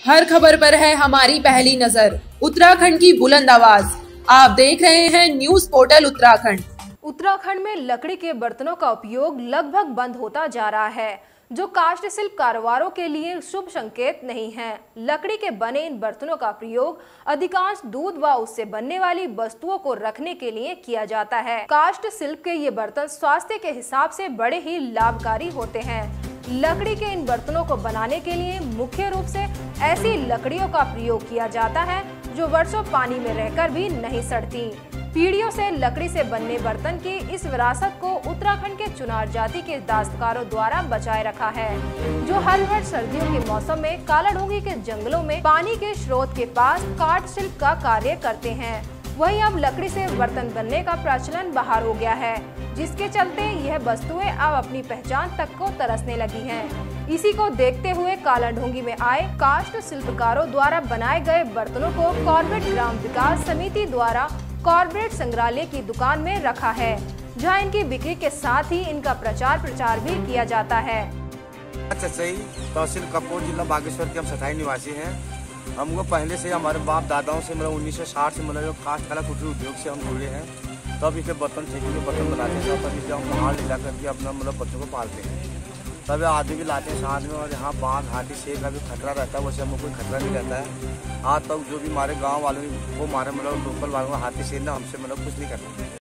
हर खबर पर है हमारी पहली नजर। उत्तराखंड की बुलंद आवाज। आप देख रहे हैं न्यूज पोर्टल उत्तराखंड। उत्तराखंड में लकड़ी के बर्तनों का उपयोग लगभग बंद होता जा रहा है, जो काष्ठ शिल्प कारोबारों के लिए शुभ संकेत नहीं है। लकड़ी के बने इन बर्तनों का प्रयोग अधिकांश दूध व उससे बनने वाली वस्तुओं को रखने के लिए किया जाता है। काष्ठ शिल्प के ये बर्तन स्वास्थ्य के हिसाब से बड़े ही लाभकारी होते हैं। लकड़ी के इन बर्तनों को बनाने के लिए मुख्य रूप से ऐसी लकड़ियों का प्रयोग किया जाता है जो वर्षों पानी में रहकर भी नहीं सड़ती। पीढ़ियों से लकड़ी से बनने बर्तन की इस विरासत को उत्तराखंड के चुनार जाति के दस्तकारों द्वारा बचाए रखा है, जो हर वर्ष सर्दियों के मौसम में कालाढूंगी के जंगलों में पानी के स्रोत के पास काठ शिल्प का कार्य करते हैं। वहीं अब लकड़ी से बर्तन बनने का प्रचलन बाहर हो गया है, जिसके चलते यह वस्तुएं अब अपनी पहचान तक को तरसने लगी हैं। इसी को देखते हुए कालाढूंगी में आए काष्ठ शिल्पकारों द्वारा बनाए गए बर्तनों को कॉर्बेट ग्राम विकास समिति द्वारा कॉर्बेट संग्रहालय की दुकान में रखा है, जहां इनकी बिक्री के साथ ही इनका प्रचार भी किया जाता है। तहसील कपूर, जिला बागेश्वर के हम स्थायी निवासी हैं। हमको पहले से हमारे बाप दादाओं से 1960 से काष्ठ कला कुटीर उद्योग से हम जुड़े हैं। तब इसे बर्तन ठेके के बर्तन बनाते हैं, तब इसे हम बाहर ले जा करके अपना बच्चों को पालते हैं। तब आदमी भी लाते हैं साथ में, और यहाँ बाघ हाथी शेर का भी खतरा रहता है, वैसे हमको कोई खतरा नहीं रहता है। आज तक जो भी हमारे गाँव वालों को हमारे लोकल वालों को हाथी शेर ने हमसे कुछ नहीं करता।